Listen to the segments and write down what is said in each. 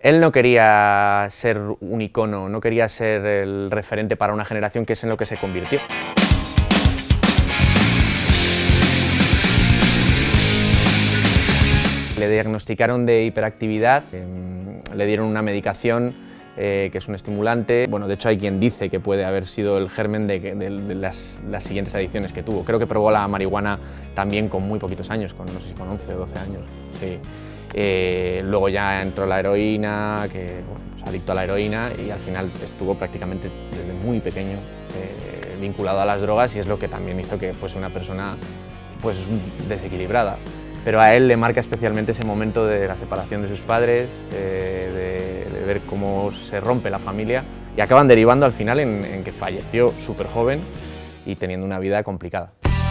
Él no quería ser un icono, no quería ser el referente para una generación, que es en lo que se convirtió. Le diagnosticaron de hiperactividad, le dieron una medicación que es un estimulante. Bueno, de hecho hay quien dice que puede haber sido el germen de las siguientes adicciones que tuvo. Creo que probó la marihuana también con muy poquitos años, no sé si con 11 o 12 años. Sí. Luego ya entró la heroína, que bueno, pues adicto a la heroína, y al final estuvo prácticamente desde muy pequeño vinculado a las drogas, y es lo que también hizo que fuese una persona pues desequilibrada. Pero a él le marca especialmente ese momento de la separación de sus padres, de ver cómo se rompe la familia, y acaban derivando al final en que falleció súper joven y teniendo una vida complicada.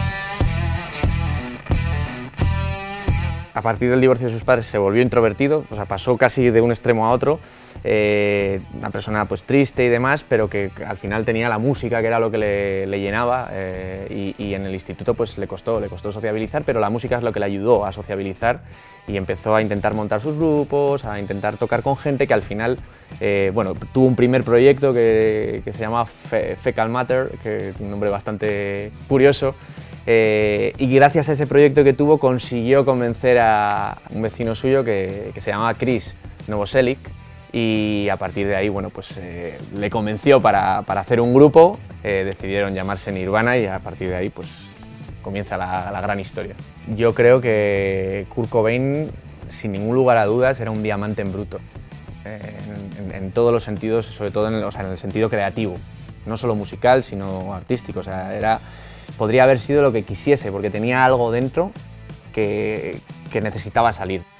A partir del divorcio de sus padres se volvió introvertido, o sea, pasó casi de un extremo a otro, una persona pues triste y demás, pero que al final tenía la música, que era lo que le llenaba, y en el instituto pues le costó sociabilizar, pero la música es lo que le ayudó a sociabilizar, y empezó a intentar montar sus grupos, a intentar tocar con gente que al final, bueno, tuvo un primer proyecto que se llama Fecal Matter, que es un nombre bastante curioso. Y gracias a ese proyecto que tuvo consiguió convencer a un vecino suyo que se llamaba Chris Novoselic, y a partir de ahí bueno, pues, le convenció para hacer un grupo, decidieron llamarse Nirvana, y a partir de ahí pues, comienza la gran historia. Yo creo que Kurt Cobain, sin ningún lugar a dudas, era un diamante en bruto, en todos los sentidos, sobre todo en el sentido creativo, no solo musical sino artístico. O sea, podría haber sido lo que quisiese, porque tenía algo dentro que necesitaba salir.